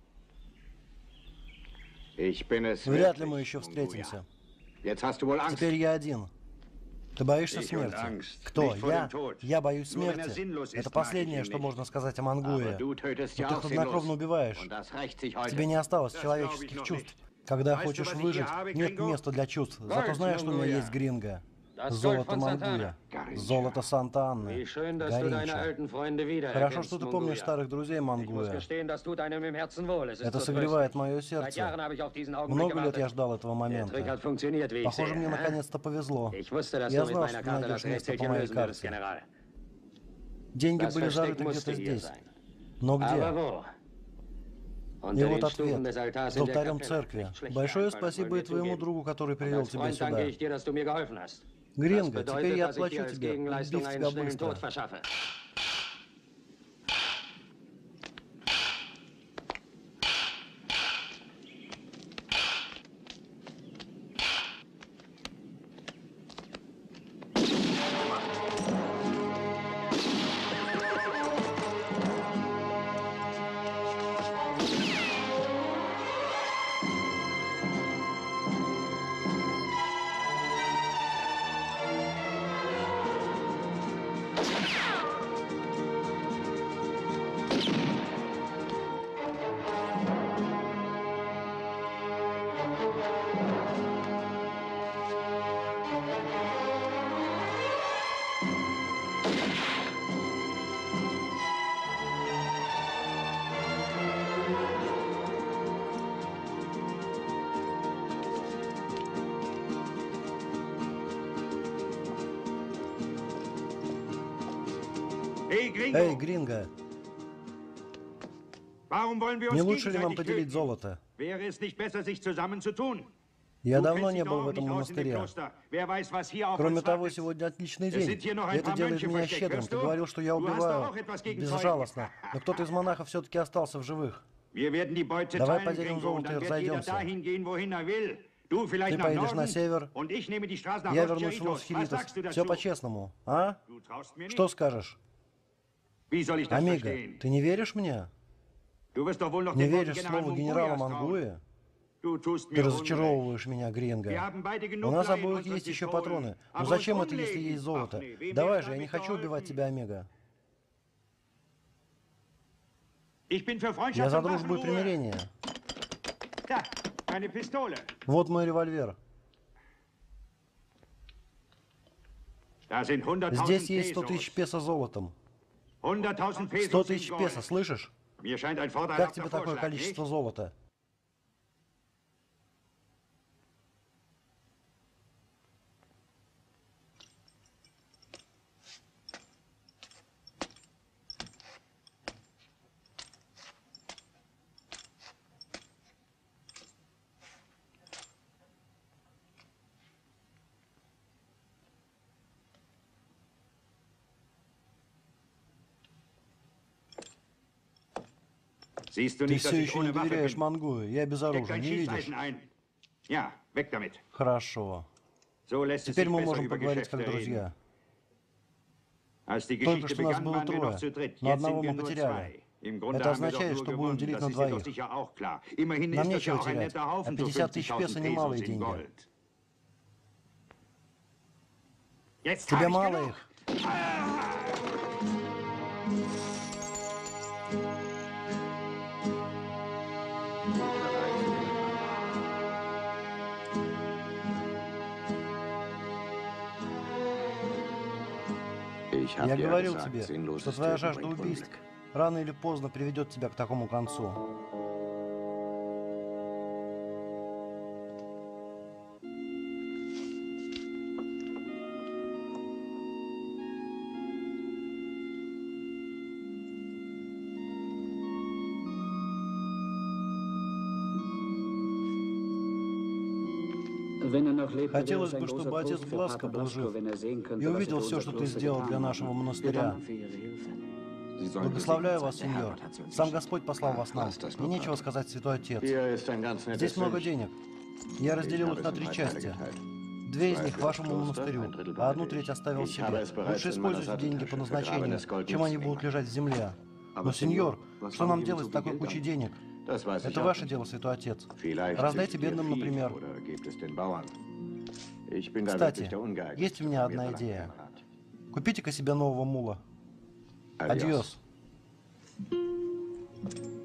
вряд ли мы еще встретимся. Теперь я один. Ты боишься смерти? Кто? Я? Я боюсь смерти. Это последнее, что можно сказать о Мангуе. Но ты хладнокровно убиваешь. Тебе не осталось человеческих чувств. Когда хочешь выжить, нет места для чувств. Зато знаешь, что у меня есть Гринго? Золото Мангуя. Золото Санта-Анны. Гаринча. Хорошо, что ты помнишь старых друзей Мангуя. Это согревает мое сердце. Много лет я ждал этого момента. Похоже, мне наконец-то повезло. Я знал, что ты найдешь место по моей карте. Деньги были зарыты где-то здесь. Но где? И вот ответ. За алтарем церкви. Большое спасибо и твоему другу, который привел тебя сюда. Гринго, теперь я отплачу тебе, убив тебя быстро. Эй, Гринго, не лучше ли вам поделить золото? Я давно не был в этом монастыре. Кроме того, сегодня отличный день, и это делает меня щедрым. Ты говорил, что я убиваю безжалостно, но кто-то из монахов все-таки остался в живых. Давай поделим золото и разойдемся. Ты поедешь на север, я вернусь в Лос-Хилитос. Все по-честному, а? Что скажешь? Амиго, ты не веришь мне? Не веришь слову генерала Мангуя? Ты разочаровываешь меня, Гринго. У нас обоих есть еще патроны. Но зачем это, если есть золото? Давай же, я не хочу убивать тебя, Амиго. Я за дружбу и примирение. Вот мой револьвер. Здесь есть сто тысяч песо золотом. Сто тысяч песо, слышишь? Как тебе такое количество золота? Ты все еще не доверяешь Мангую. Я безоружен, не видишь? Хорошо. Теперь мы можем поговорить как друзья. Только что нас было трое, но одного мы потеряли. Это означает, что будем делить на двоих. Нам нечего терять, а пятьдесят тысяч песо немалые деньги. Тебе мало их? Я говорил тебе, что твоя жажда убийств рано или поздно приведет тебя к такому концу. Хотелось бы, чтобы отец Бласко был жив и увидел все, что ты сделал для нашего монастыря. Благословляю вас, сеньор. Сам Господь послал вас нам. Мне нечего сказать, святой отец. Здесь много денег. Я разделил их на три части. Две из них вашему монастырю, а одну треть оставил себе. Лучше используйте деньги по назначению, чем они будут лежать в земле. Но, сеньор, что нам делать с такой кучей денег? Это ваше дело, святой отец. Раздайте бедным, например. Кстати, есть у меня одна идея. Купите-ка себе нового мула. Адьос.